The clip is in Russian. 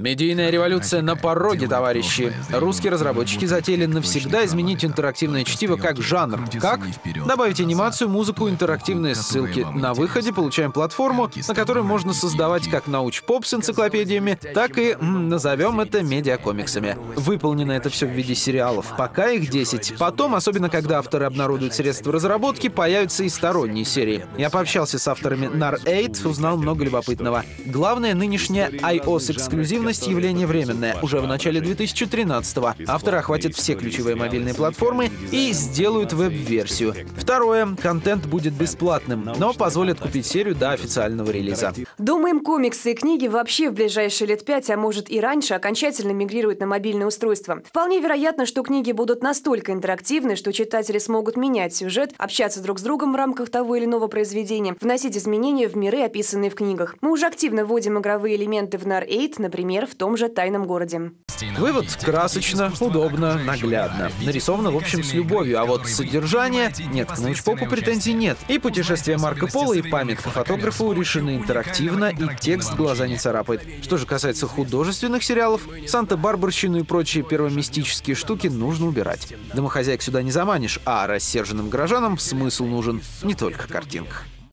Медийная революция на пороге, товарищи. Русские разработчики затеяли навсегда изменить интерактивное чтиво как жанр. Как? Добавить анимацию, музыку, интерактивные ссылки. На выходе получаем платформу, на которой можно создавать как науч-поп с энциклопедиями, так и, назовем это, медиакомиксами. Выполнено это все в виде сериалов. Пока их 10. Потом, особенно когда авторы обнародуют средства разработки, появятся и сторонние серии. Я пообщался с авторами NAR 8, узнал много любопытного. Главное, нынешняя iOS-эксклюзивность явление временное. Уже в начале 2013-го авторы охватят все ключевые мобильные платформы и сделают веб-версию. Второе. Контент будет бесплатным, но позволит купить серию до официального релиза. Думаем, комиксы и книги вообще в ближайшие лет 5, а может и раньше, окончательно мигрируют на мобильное устройство. Вполне вероятно, что книги будут настолько интерактивны, что читатели смогут менять сюжет, общаться друг с другом в рамках того или иного произведения, вносить изменения в миры, описанные в книгах. Мы уже активно вводим игровые элементы в NAR 8, например, в том же «Тайном городе». Вывод красочно, удобно, наглядно. Нарисовано, в общем, с любовью, а вот содержание... Нет, к научпопу претензий нет. И путешествие Марко Поло, и памятка фотографу решены интерактивно, и текст глаза не царапает. Что же касается художественных сериалов, Санта-Барбарщину и прочие первомистические штуки нужно убирать. Домохозяек сюда не заманишь, а рассерженным горожанам смысл нужен, не только картинка.